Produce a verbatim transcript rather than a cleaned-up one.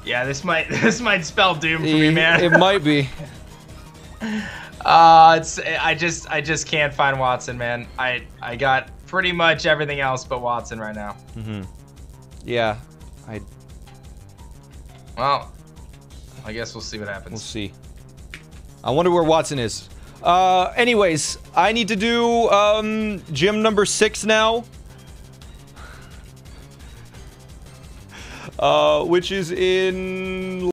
Yeah, this might this might spell doom for me, man. It might be. Uh, it's I just I just can't find Watson, man. I I got pretty much everything else but Watson right now. Mm-hmm. Yeah, I. Well, I guess we'll see what happens. We'll see. I wonder where Watson is. Uh, anyways, I need to do um gym number six now. Uh, which is in